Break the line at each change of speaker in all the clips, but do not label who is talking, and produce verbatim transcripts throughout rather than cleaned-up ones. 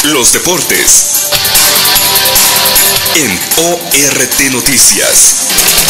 Los deportes en O R T Noticias.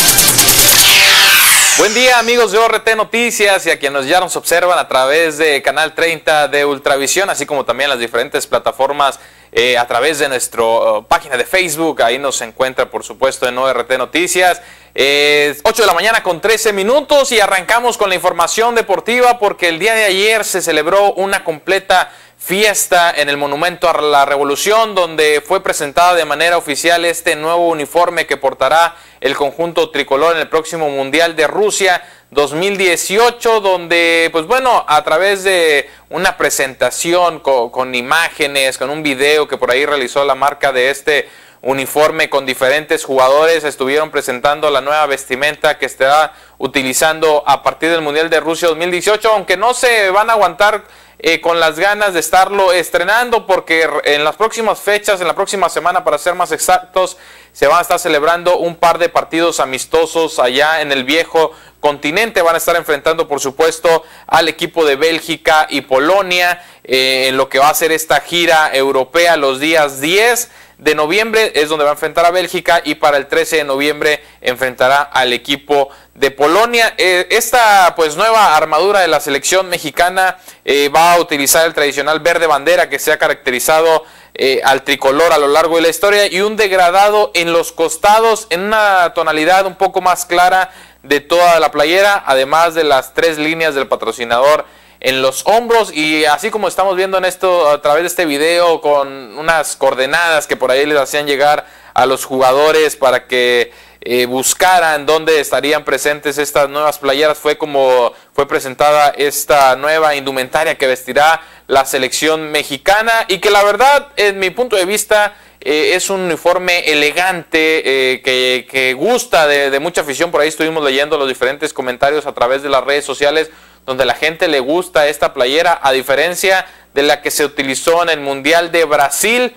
Buen día, amigos de O R T Noticias y a quienes ya nos observan a través de Canal treinta de Ultravisión, así como también las diferentes plataformas eh, a través de nuestra uh, página de Facebook. Ahí nos encuentra, por supuesto, en O R T Noticias. Eh, ocho de la mañana con trece minutos y arrancamos con la información deportiva porque el día de ayer se celebró una completa fiesta en el Monumento a la Revolución, donde fue presentada de manera oficial este nuevo uniforme que portará el conjunto tricolor en el próximo Mundial de Rusia dos mil dieciocho, donde, pues bueno, a través de una presentación con, con imágenes, con un video que por ahí realizó la marca de este uniforme con diferentes jugadores, estuvieron presentando la nueva vestimenta que estará utilizando a partir del Mundial de Rusia dos mil dieciocho, aunque no se van a aguantar Eh, con las ganas de estarlo estrenando porque en las próximas fechas, en la próxima semana para ser más exactos, se van a estar celebrando un par de partidos amistosos allá en el viejo continente. Van a estar enfrentando, por supuesto, al equipo de Bélgica y Polonia eh, en lo que va a ser esta gira europea los días diez de noviembre, es donde va a enfrentar a Bélgica, y para el trece de noviembre enfrentará al equipo de Polonia. Eh, esta pues nueva armadura de la selección mexicana eh, va a utilizar el tradicional verde bandera que se ha caracterizado eh, al tricolor a lo largo de la historia, y un degradado en los costados en una tonalidad un poco más clara de toda la playera, además de las tres líneas del patrocinador en los hombros. Y así como estamos viendo en esto a través de este video, con unas coordenadas que por ahí les hacían llegar a los jugadores para que eh, buscaran dónde estarían presentes estas nuevas playeras, fue como fue presentada esta nueva indumentaria que vestirá la selección mexicana, y que la verdad, en mi punto de vista, Eh, es un uniforme elegante eh, que, que gusta de, de mucha afición. Por ahí estuvimos leyendo los diferentes comentarios a través de las redes sociales, donde la gente le gusta esta playera, a diferencia de la que se utilizó en el Mundial de Brasil,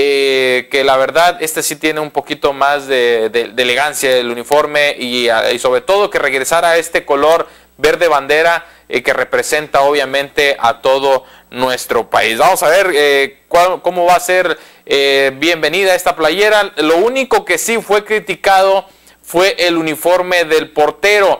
eh, que la verdad este sí tiene un poquito más de, de, de elegancia del uniforme, y, y sobre todo que regresara a este color verde bandera eh, que representa obviamente a todo nuestro país. Vamos a ver eh, cuál, cómo va a ser eh, bienvenida esta playera. Lo único que sí fue criticado fue el uniforme del portero,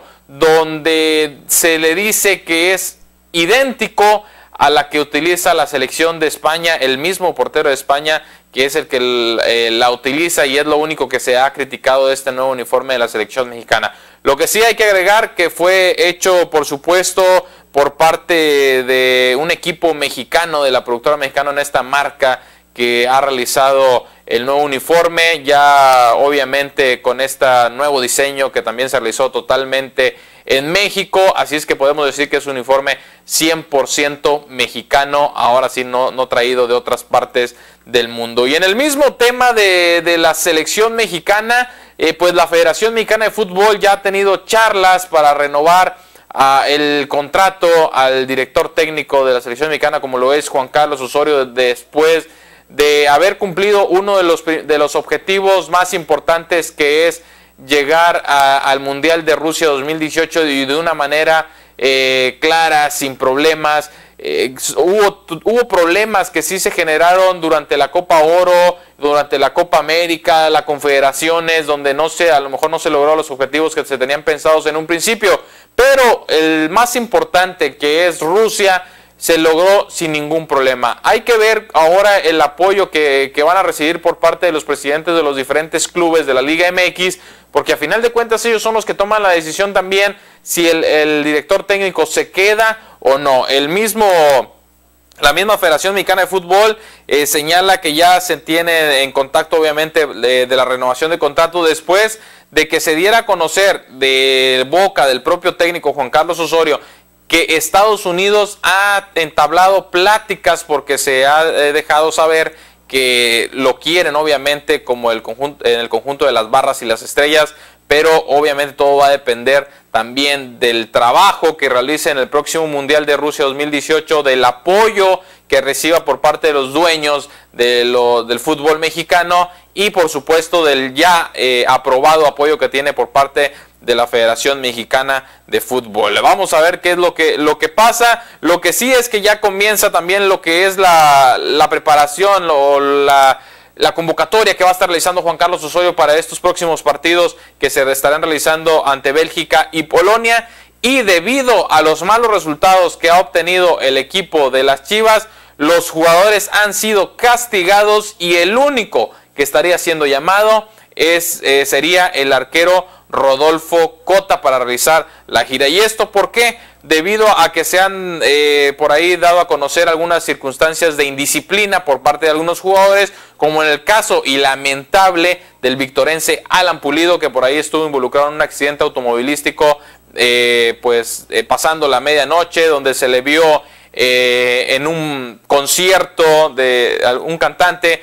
donde se le dice que es idéntico a la que utiliza la selección de España, el mismo portero de España, que es el que eh, la utiliza, y es lo único que se ha criticado de este nuevo uniforme de la selección mexicana. Lo que sí hay que agregar que fue hecho, por supuesto, por parte de un equipo mexicano, de la productora mexicana en esta marca que ha realizado el nuevo uniforme, ya obviamente con este nuevo diseño que también se realizó totalmente en México. Así es que podemos decir que es un uniforme cien por ciento mexicano, ahora sí no, no traído de otras partes del mundo. Y en el mismo tema de, de la selección mexicana, eh, pues la Federación Mexicana de Fútbol ya ha tenido charlas para renovar uh, el contrato al director técnico de la selección mexicana, como lo es Juan Carlos Osorio, después de haber cumplido uno de los, de los objetivos más importantes, que es llegar a, al Mundial de Rusia dos mil dieciocho y de una manera eh, clara, sin problemas. Eh, hubo, hubo problemas que sí se generaron durante la Copa Oro, durante la Copa América, las confederaciones, donde no se, a lo mejor no se logró los objetivos que se tenían pensados en un principio, pero el más importante, que es Rusia, se logró sin ningún problema. Hay que ver ahora el apoyo que, que van a recibir por parte de los presidentes de los diferentes clubes de la Liga M X, porque a final de cuentas ellos son los que toman la decisión también si el, el director técnico se queda o no. El mismo, la misma Federación Mexicana de Fútbol eh, señala que ya se tiene en contacto obviamente de, de la renovación de contrato, después de que se diera a conocer de boca del propio técnico Juan Carlos Osorio que Estados Unidos ha entablado pláticas, porque se ha dejado saber que lo quieren obviamente como el conjunto, en el conjunto de las barras y las estrellas, pero obviamente todo va a depender también del trabajo que realice en el próximo Mundial de Rusia dos mil dieciocho, del apoyo que reciba por parte de los dueños de lo, del fútbol mexicano y por supuesto del ya eh, aprobado apoyo que tiene por parte de la Federación Mexicana de Fútbol. Vamos a ver qué es lo que, lo que pasa. Lo que sí es que ya comienza también lo que es la, la preparación o la, la convocatoria que va a estar realizando Juan Carlos Osorio para estos próximos partidos que se estarán realizando ante Bélgica y Polonia. Y debido a los malos resultados que ha obtenido el equipo de las Chivas, los jugadores han sido castigados y el único que estaría siendo llamado es, eh, sería el arquero Rodolfo Cota para realizar la gira. ¿Y esto por qué? Debido a que se han eh, por ahí dado a conocer algunas circunstancias de indisciplina por parte de algunos jugadores, como en el caso y lamentable del victorense Alan Pulido, que por ahí estuvo involucrado en un accidente automovilístico eh, pues eh, pasando la medianoche, donde se le vio eh, en un concierto de un cantante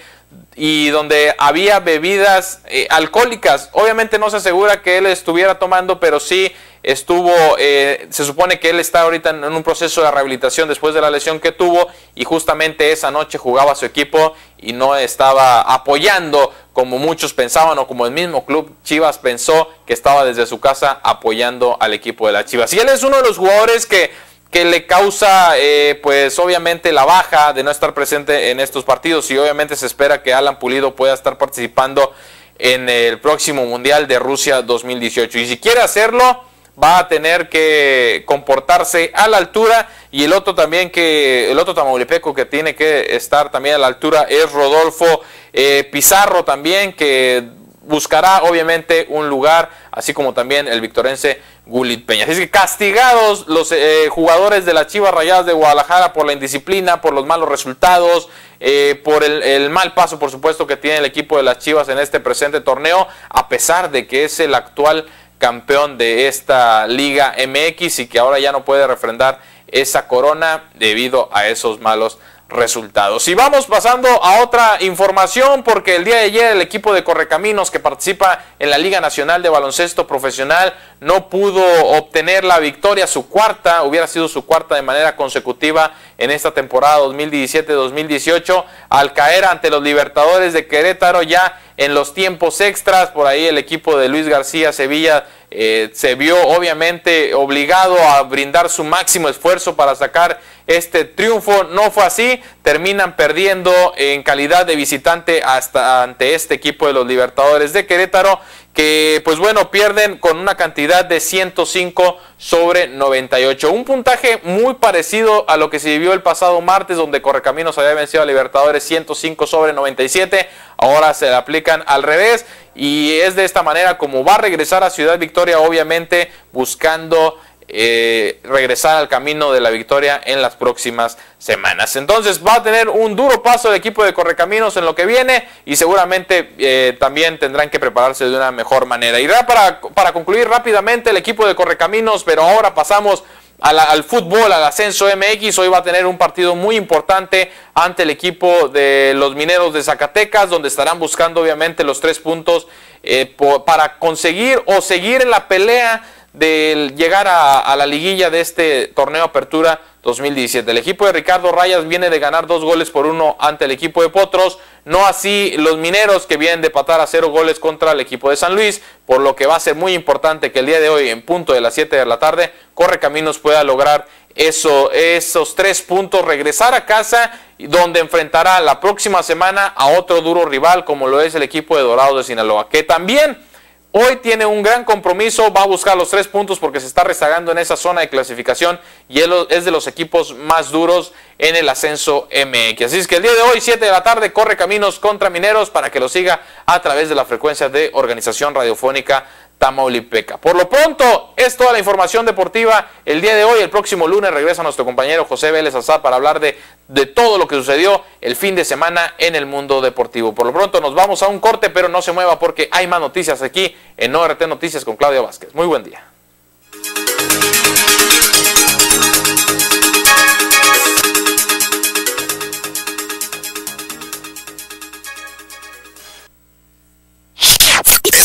y donde había bebidas eh, alcohólicas. Obviamente no se asegura que él estuviera tomando, pero sí estuvo, eh, se supone que él está ahorita en un proceso de rehabilitación después de la lesión que tuvo, y justamente esa noche jugaba su equipo y no estaba apoyando como muchos pensaban, o como el mismo club Chivas pensó que estaba desde su casa apoyando al equipo de las Chivas. Y él es uno de los jugadores que que le causa eh, pues obviamente la baja de no estar presente en estos partidos, y obviamente se espera que Alan Pulido pueda estar participando en el próximo Mundial de Rusia dos mil dieciocho, y si quiere hacerlo va a tener que comportarse a la altura. Y el otro también que el otro tamaulipeco que tiene que estar también a la altura es Rodolfo eh, Pizarro, también, que buscará obviamente un lugar, así como también el victorense Gulit Peña. Así que castigados los eh, jugadores de las Chivas Rayadas de Guadalajara por la indisciplina, por los malos resultados, eh, por el, el mal paso, por supuesto, que tiene el equipo de las Chivas en este presente torneo, a pesar de que es el actual campeón de esta Liga M X y que ahora ya no puede refrendar esa corona debido a esos malos resultados. Y vamos pasando a otra información, porque el día de ayer el equipo de Correcaminos, que participa en la Liga Nacional de Baloncesto Profesional, no pudo obtener la victoria, su cuarta, hubiera sido su cuarta de manera consecutiva en esta temporada dos mil diecisiete dos mil dieciocho, al caer ante los Libertadores de Querétaro ya en los tiempos extras. Por ahí el equipo de Luis García Sevilla eh, se vio obviamente obligado a brindar su máximo esfuerzo para sacar este triunfo. No fue así, terminan perdiendo en calidad de visitante hasta ante este equipo de los Libertadores de Querétaro, que pues bueno, pierden con una cantidad de ciento cinco sobre noventa y ocho, un puntaje muy parecido a lo que se vivió el pasado martes, donde Correcaminos había vencido a Libertadores ciento cinco sobre noventa y siete. Ahora se le aplican al revés, y es de esta manera como va a regresar a Ciudad Victoria, obviamente buscando Eh, regresar al camino de la victoria en las próximas semanas. Entonces va a tener un duro paso el equipo de Correcaminos en lo que viene, y seguramente eh, también tendrán que prepararse de una mejor manera. Y para, para concluir rápidamente el equipo de Correcaminos, pero ahora pasamos a la, al fútbol, al ascenso M X. Hoy va a tener un partido muy importante ante el equipo de los Mineros de Zacatecas, donde estarán buscando obviamente los tres puntos eh, por, para conseguir o seguir en la pelea de llegar a, a la liguilla de este torneo Apertura dos mil diecisiete. El equipo de Ricardo Rayas viene de ganar dos goles por uno ante el equipo de Potros, no así los Mineros, que vienen de empatar a cero goles contra el equipo de San Luis, por lo que va a ser muy importante que el día de hoy, en punto de las siete de la tarde, Correcaminos pueda lograr eso, esos tres puntos, regresar a casa, donde enfrentará la próxima semana a otro duro rival como lo es el equipo de Dorados de Sinaloa, que también hoy tiene un gran compromiso, va a buscar los tres puntos porque se está rezagando en esa zona de clasificación, y él es de los equipos más duros en el ascenso M X. Así es que el día de hoy, siete de la tarde, Correcaminos contra Mineros, para que lo siga a través de la frecuencia de Organización Radiofónica Tamaulipeca. Por lo pronto, es toda la información deportiva el día de hoy. El próximo lunes regresa nuestro compañero José Vélez Azar para hablar de, de todo lo que sucedió el fin de semana en el mundo deportivo. Por lo pronto nos vamos a un corte, pero no se mueva porque hay más noticias aquí en O R T Noticias con Claudio Vázquez. Muy buen día.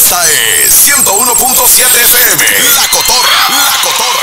Esta es ciento uno punto siete F M. La Cotorra. La Cotorra.